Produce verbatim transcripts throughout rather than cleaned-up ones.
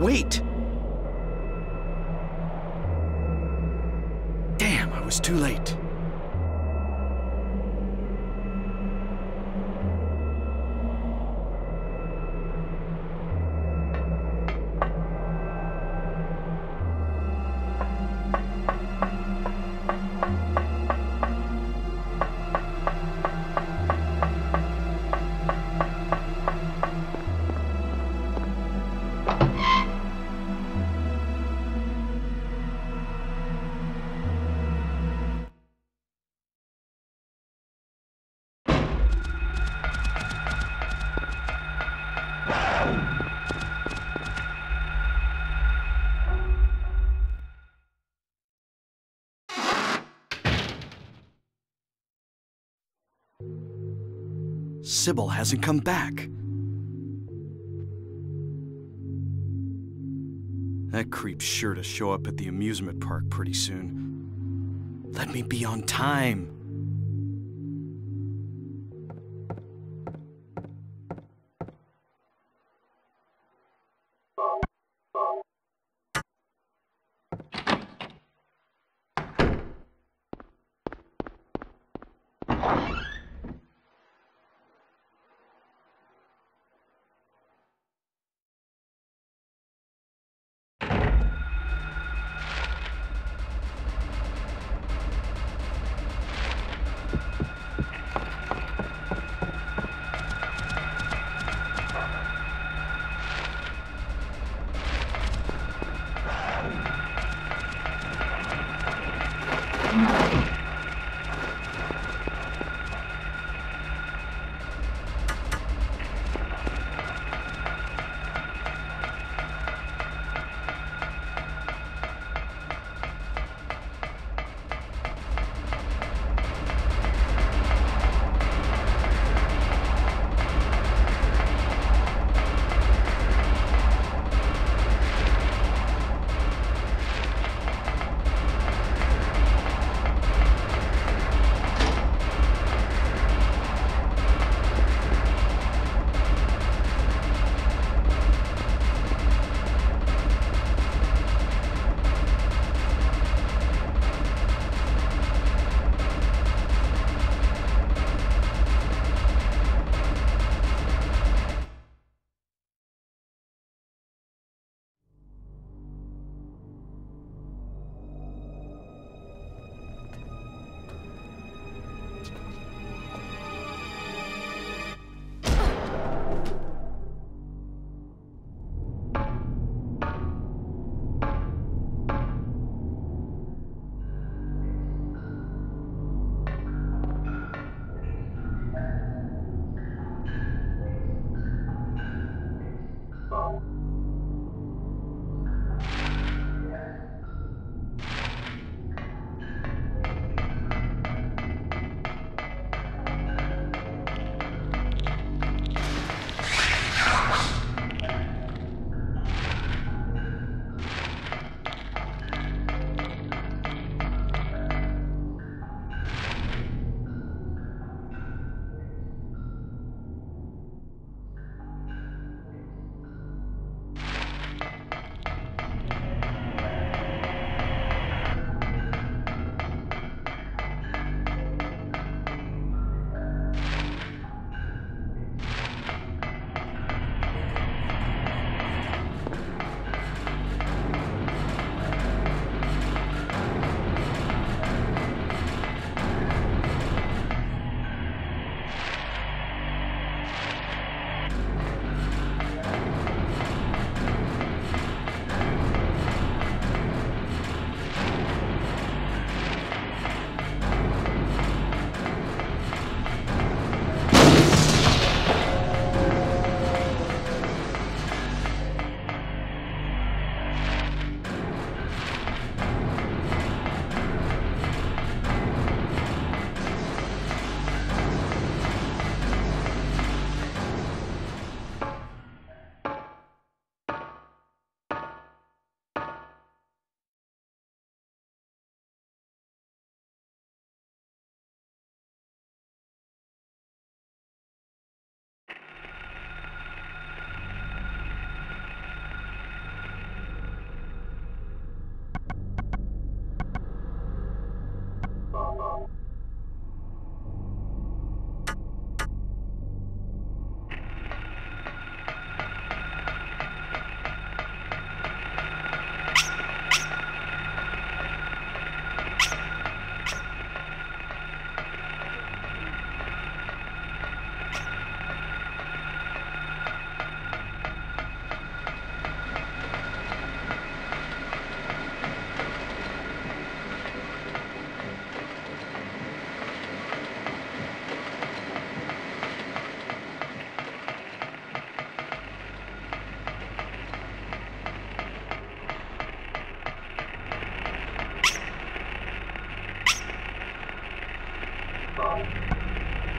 Wait! Damn, I was too late. Sybil hasn't come back. That creep's sure to show up at the amusement park pretty soon. Let me be on time.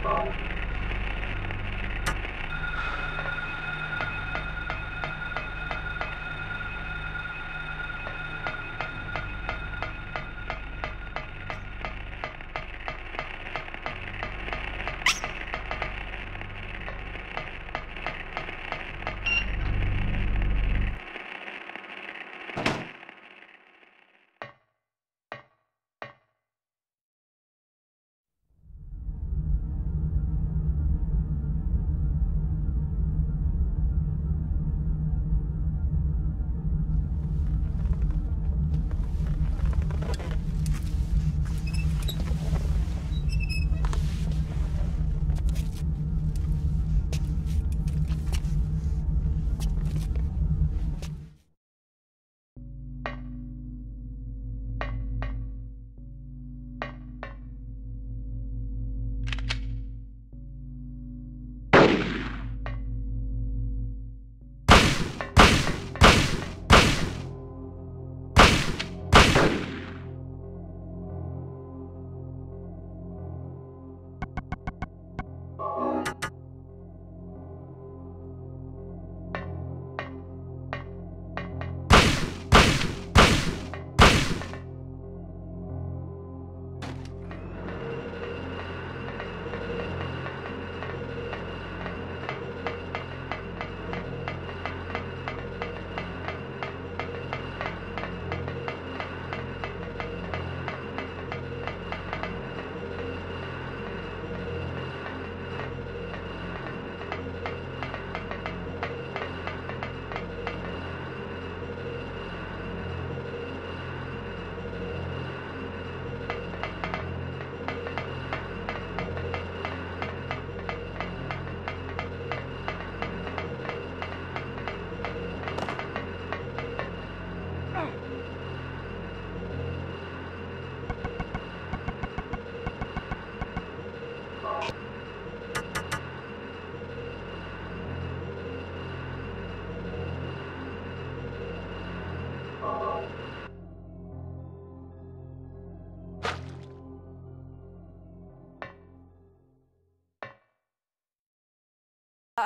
Uh,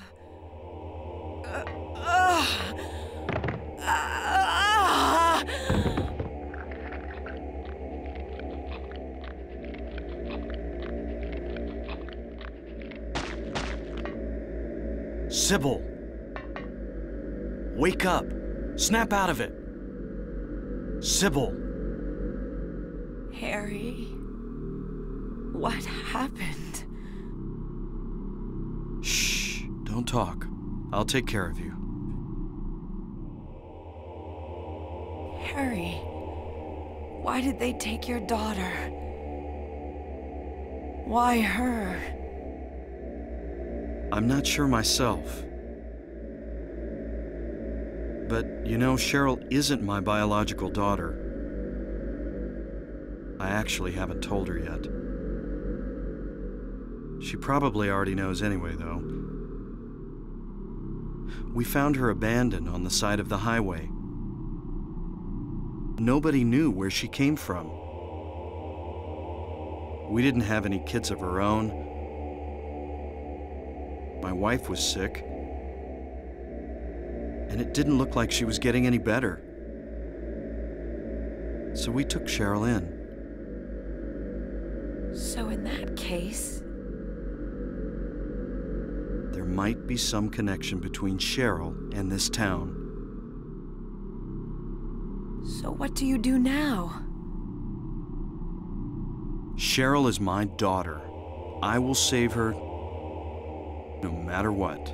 uh, uh, uh, Sybil! Wake up! Snap out of it! Sybil! Harry, what happened? Shh! Don't talk. I'll take care of you. Harry, why did they take your daughter? Why her? I'm not sure myself. But, you know, Cheryl isn't my biological daughter. I actually haven't told her yet. She probably already knows anyway, though. We found her abandoned on the side of the highway. Nobody knew where she came from. We didn't have any kids of her own. My wife was sick. And it didn't look like she was getting any better. So we took Cheryl in. So in that case... there might be some connection between Cheryl and this town. So what do you do now? Cheryl is my daughter. I will save her no matter what.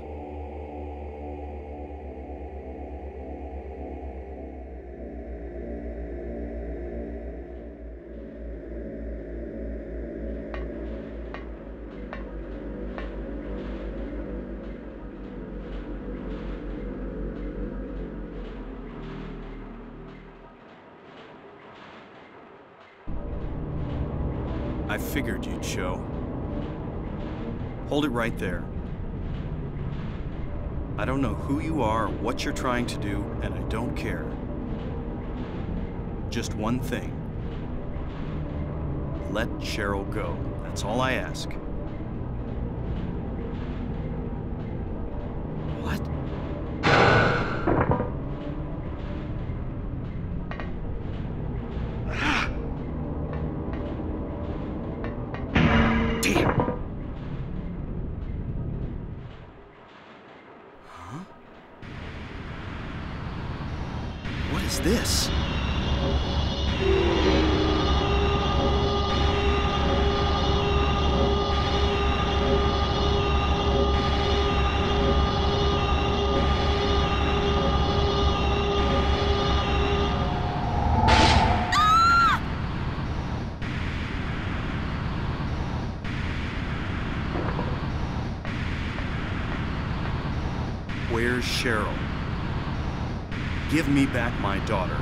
I figured you'd show. Hold it right there. I don't know who you are or what you're trying to do, and I don't care. Just one thing. Let Cheryl go. That's all I ask. Where's Cheryl? Give me back my daughter.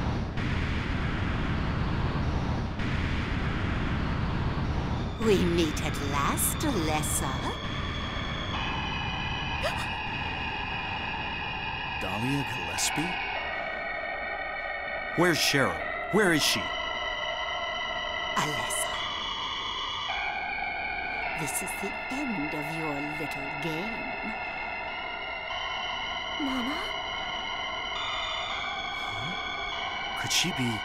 We meet at last, Alessa. Dahlia Gillespie? Where's Cheryl? Where is she? Alessa. This is the end of your little game. Mama? Huh? Could she be...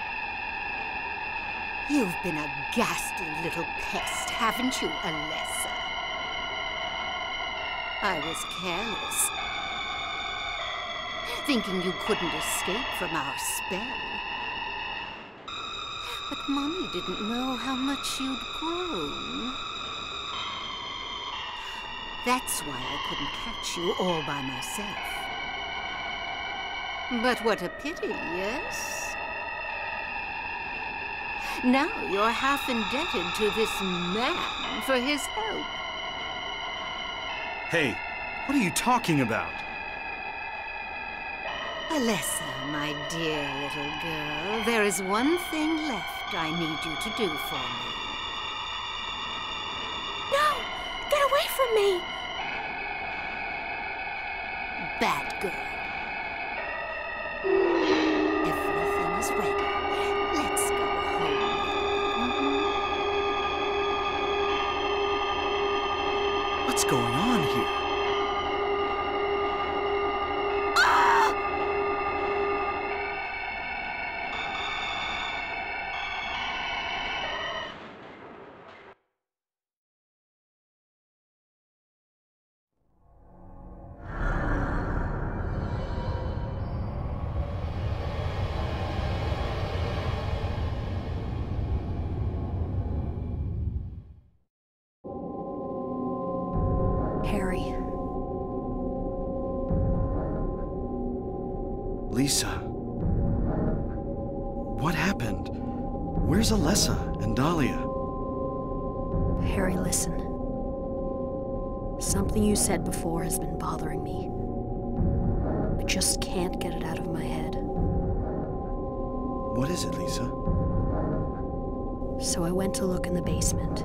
You've been a ghastly little pest, haven't you, Alessa? I was careless, thinking you couldn't escape from our spell. But Mommy didn't know how much you'd grown. That's why I couldn't catch you all by myself. But what a pity, yes? Now you're half indebted to this man for his help. Hey, what are you talking about? Alessa, my dear little girl, there is one thing left I need you to do for me. No! Get away from me! Bad girl. Everything is ready. Let's go home. Mm-hmm. What's going on here? Harry. Lisa. What happened? Where's Alessa and Dahlia? Harry, listen. Something you said before has been bothering me. I just can't get it out of my head. What is it, Lisa? So I went to look in the basement,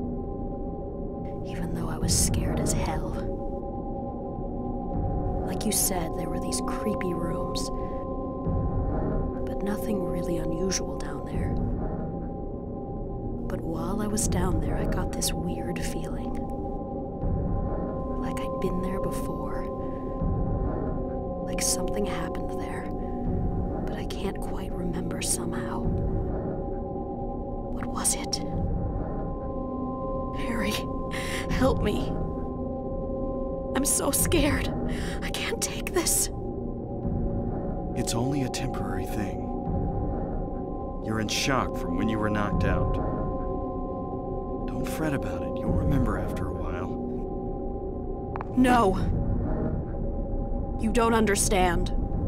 even though I was scared as hell. Like you said, there were these creepy rooms, but nothing really unusual down there. But while I was down there, I got this weird feeling. Like I'd been there before. Like something happened there, but I can't quite remember somehow. What was it? Harry, help me. I'm so scared. I can't take this. It's only a temporary thing. You're in shock from when you were knocked out. Don't fret about it. You'll remember after a while. No. You don't understand.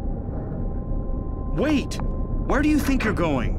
Wait! Where do you think you're going?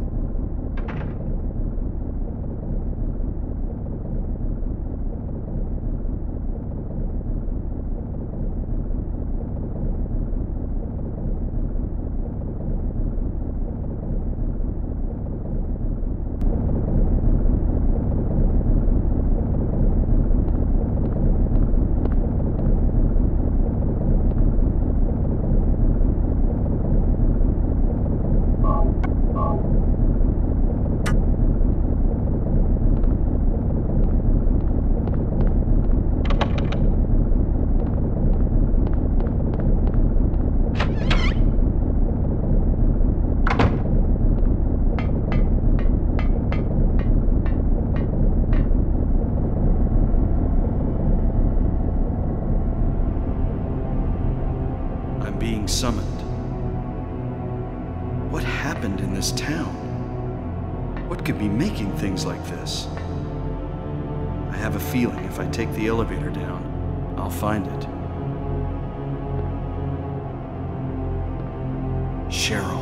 Being summoned. What happened in this town? What could be making things like this? I have a feeling if I take the elevator down, I'll find it. Cheryl.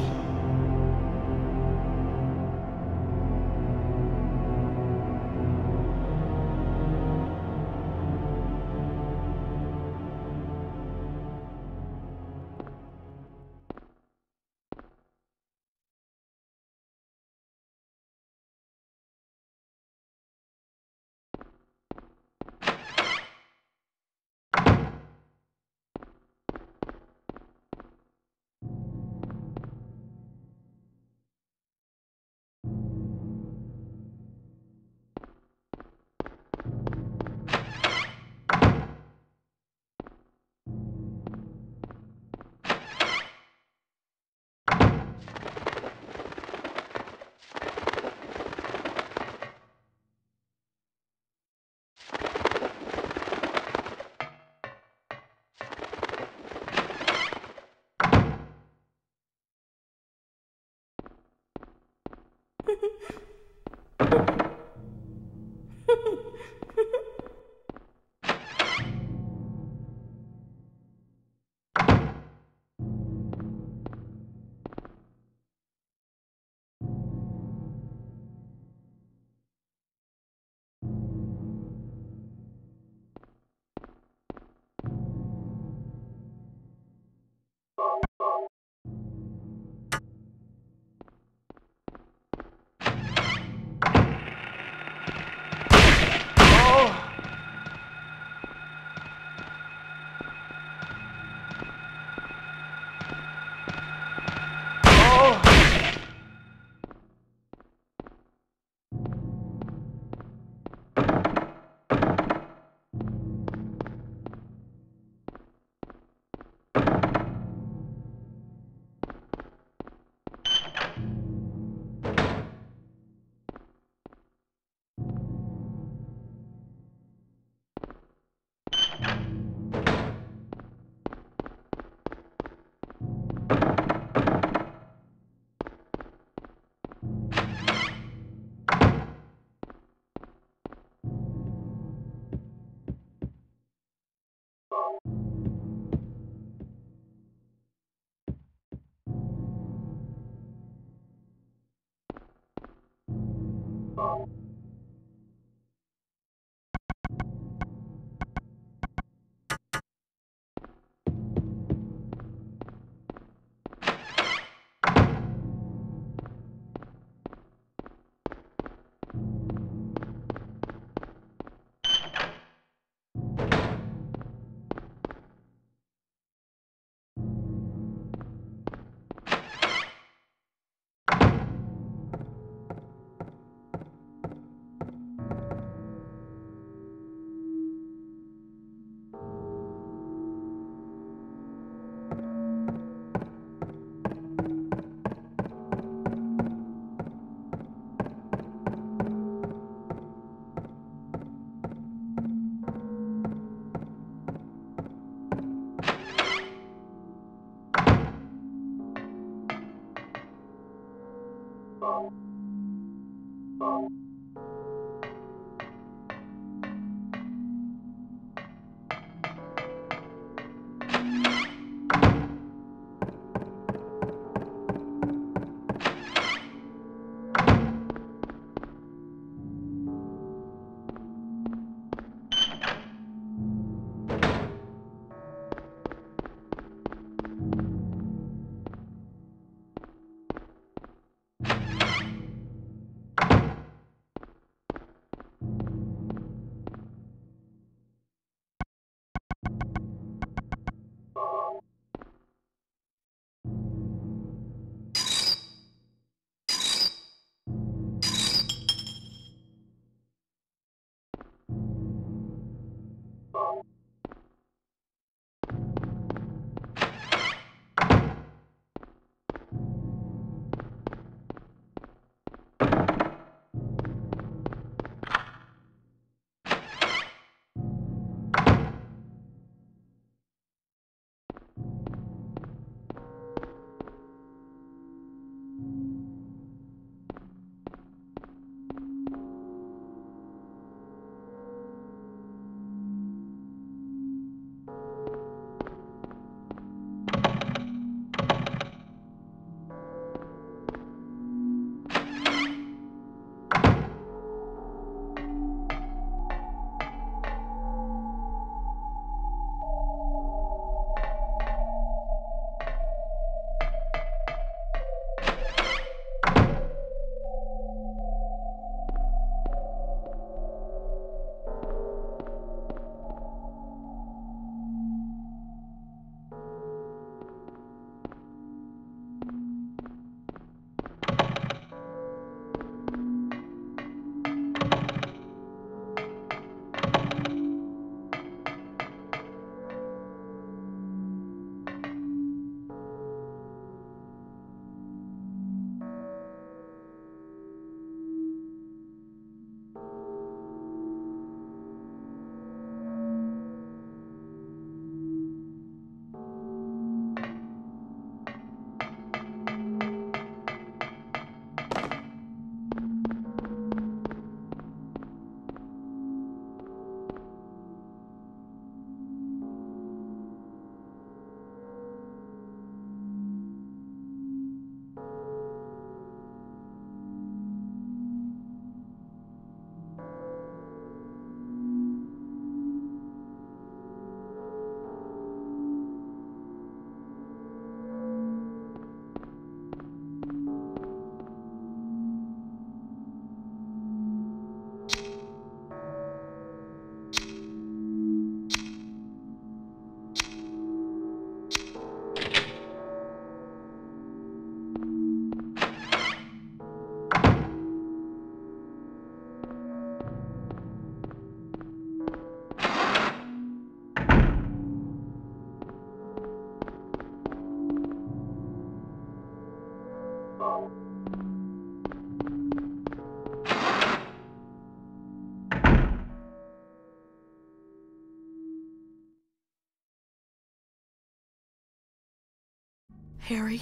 Harry?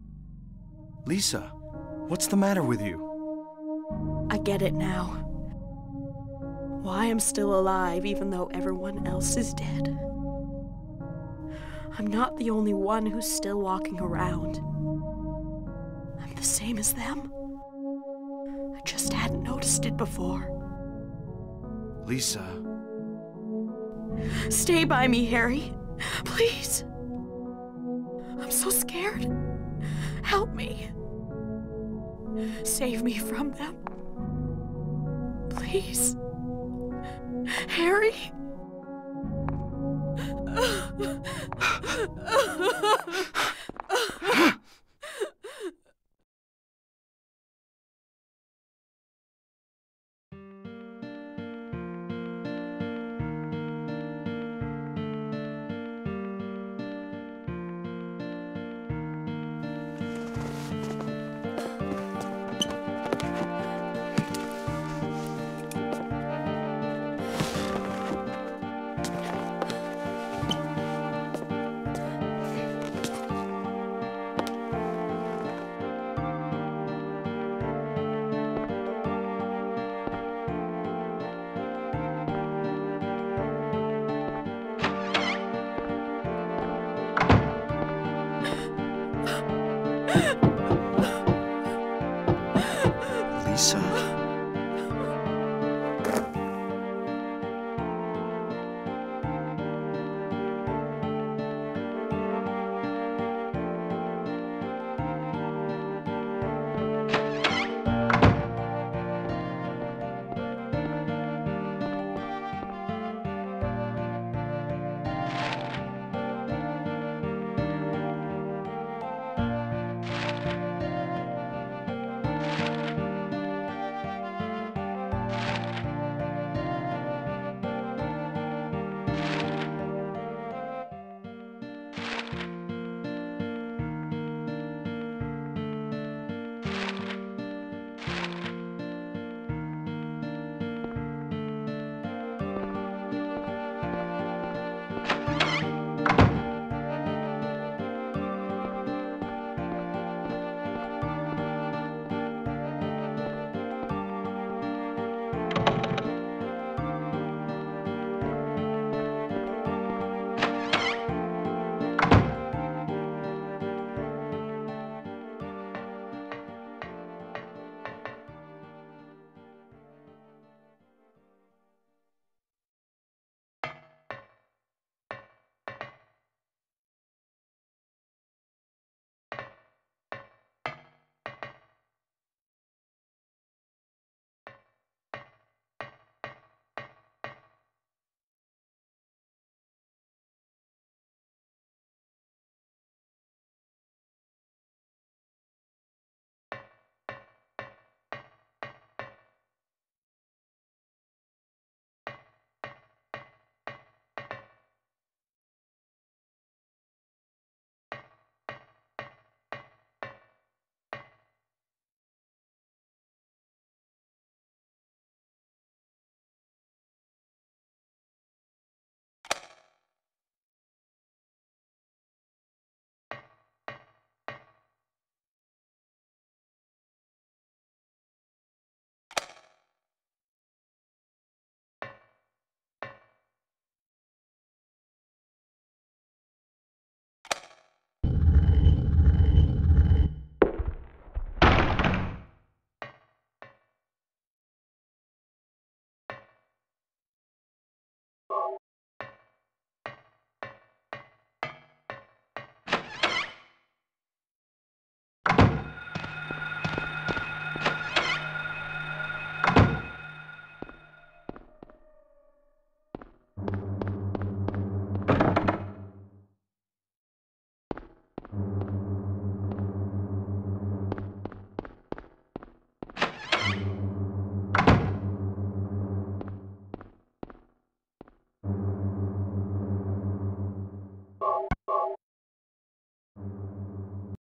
Lisa, what's the matter with you? I get it now. Why I'm still alive even though everyone else is dead. I'm not the only one who's still walking around. I'm the same as them. I just hadn't noticed existed before. Lisa. Stay by me, Harry. Please. I'm so scared. Help me. Save me from them. Please. Harry. Lisa?